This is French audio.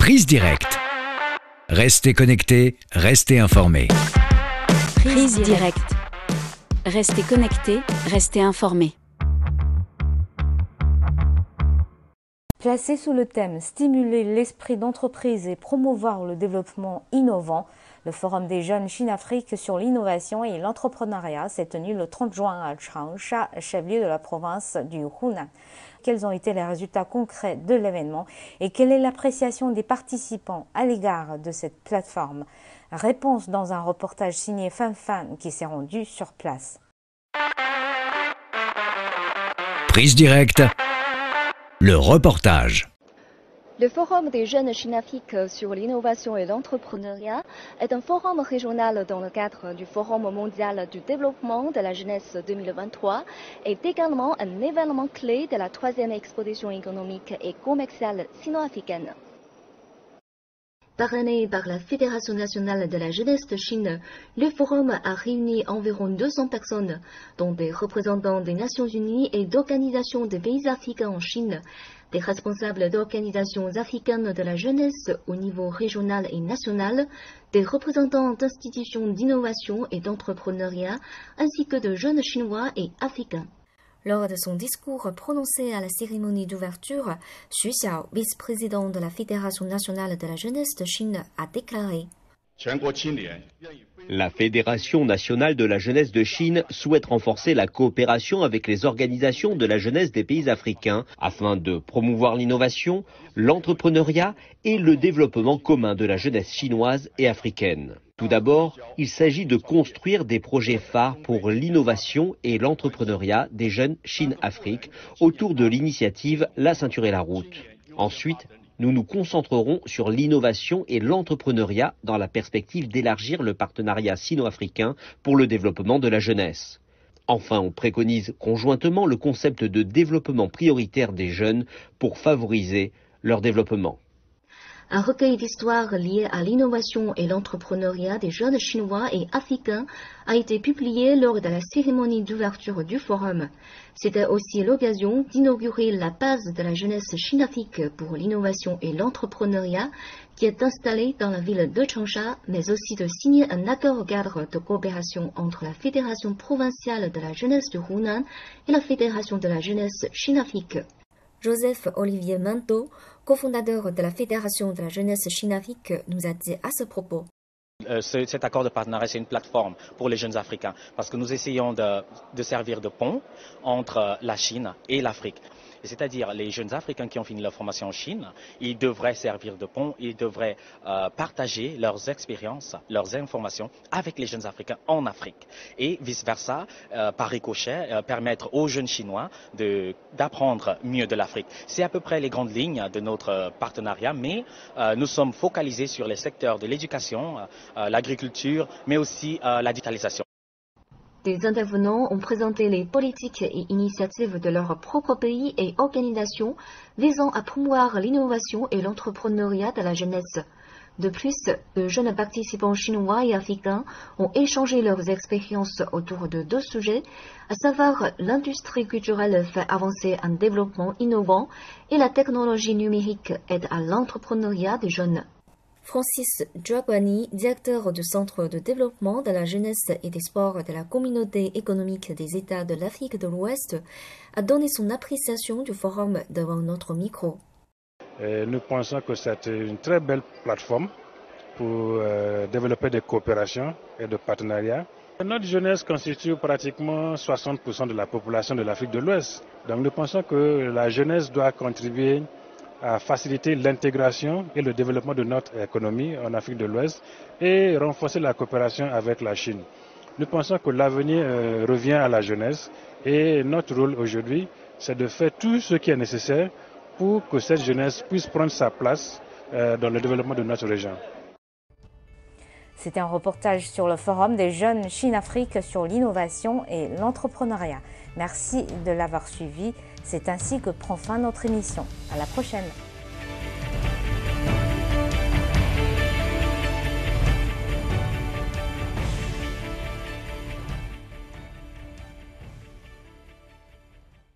Prise directe. Restez connectés, restez informés. Prise directe. Restez connectés, restez informés. Placé sous le thème « Stimuler l'esprit d'entreprise et promouvoir le développement innovant », le Forum des jeunes Chine-Afrique sur l'innovation et l'entrepreneuriat s'est tenu le 30 juin à Changsha, chef-lieu de la province du Hunan. Quels ont été les résultats concrets de l'événement et quelle est l'appréciation des participants à l'égard de cette plateforme? Réponse dans un reportage signé Fan Fan qui s'est rendu sur place. Prise directe. Le reportage. Le Forum des jeunes Chine-Afrique sur l'innovation et l'entrepreneuriat est un forum régional dans le cadre du Forum mondial du développement de la jeunesse 2023 et est également un événement clé de la 3e exposition économique et commerciale sino-africaine. Parrainé par la Fédération nationale de la jeunesse de Chine, le forum a réuni environ 200 personnes, dont des représentants des Nations Unies et d'organisations de pays africains en Chine, des responsables d'organisations africaines de la jeunesse au niveau régional et national, des représentants d'institutions d'innovation et d'entrepreneuriat, ainsi que de jeunes Chinois et Africains. Lors de son discours prononcé à la cérémonie d'ouverture, Xu Xiao, vice-président de la Fédération nationale de la jeunesse de Chine, a déclaré: La Fédération nationale de la jeunesse de Chine souhaite renforcer la coopération avec les organisations de la jeunesse des pays africains afin de promouvoir l'innovation, l'entrepreneuriat et le développement commun de la jeunesse chinoise et africaine. Tout d'abord, il s'agit de construire des projets phares pour l'innovation et l'entrepreneuriat des jeunes Chine-Afrique autour de l'initiative La ceinture et la route. Ensuite, nous nous concentrerons sur l'innovation et l'entrepreneuriat dans la perspective d'élargir le partenariat sino-africain pour le développement de la jeunesse. Enfin, on préconise conjointement le concept de développement prioritaire des jeunes pour favoriser leur développement. Un recueil d'histoires liées à l'innovation et l'entrepreneuriat des jeunes Chinois et Africains a été publié lors de la cérémonie d'ouverture du forum. C'était aussi l'occasion d'inaugurer la base de la jeunesse Chine-Afrique pour l'innovation et l'entrepreneuriat qui est installée dans la ville de Changsha, mais aussi de signer un accord cadre de coopération entre la Fédération provinciale de la jeunesse du Hunan et la Fédération de la jeunesse Chine-Afrique. Joseph Olivier Minto, cofondateur de la Fédération de la jeunesse Chine-Afrique, nous a dit à ce propos. Cet accord de partenariat, c'est une plateforme pour les jeunes Africains parce que nous essayons de servir de pont entre la Chine et l'Afrique. C'est-à-dire les jeunes Africains qui ont fini leur formation en Chine, ils devraient servir de pont, ils devraient partager leurs expériences, leurs informations avec les jeunes Africains en Afrique. Et vice-versa, par ricochet, permettre aux jeunes Chinois d'apprendre mieux de l'Afrique. C'est à peu près les grandes lignes de notre partenariat, mais nous sommes focalisés sur les secteurs de l'éducation, l'agriculture, mais aussi la digitalisation. Des intervenants ont présenté les politiques et initiatives de leur propre pays et organisations visant à promouvoir l'innovation et l'entrepreneuriat de la jeunesse. De plus, de jeunes participants chinois et africains ont échangé leurs expériences autour de 2 sujets, à savoir l'industrie culturelle fait avancer un développement innovant et la technologie numérique aide à l'entrepreneuriat des jeunes. Francis Djouabani, directeur du Centre de développement de la jeunesse et des sports de la Communauté économique des États de l'Afrique de l'Ouest, a donné son appréciation du forum devant notre micro. Nous pensons que c'est une très belle plateforme pour développer des coopérations et de partenariats. Notre jeunesse constitue pratiquement 60% de la population de l'Afrique de l'Ouest. Donc nous pensons que la jeunesse doit contribuer à faciliter l'intégration et le développement de notre économie en Afrique de l'Ouest et renforcer la coopération avec la Chine. Nous pensons que l'avenir revient à la jeunesse et notre rôle aujourd'hui, c'est de faire tout ce qui est nécessaire pour que cette jeunesse puisse prendre sa place dans le développement de notre région. C'était un reportage sur le Forum des jeunes Chine-Afrique sur l'innovation et l'entrepreneuriat. Merci de l'avoir suivi. C'est ainsi que prend fin notre émission. À la prochaine.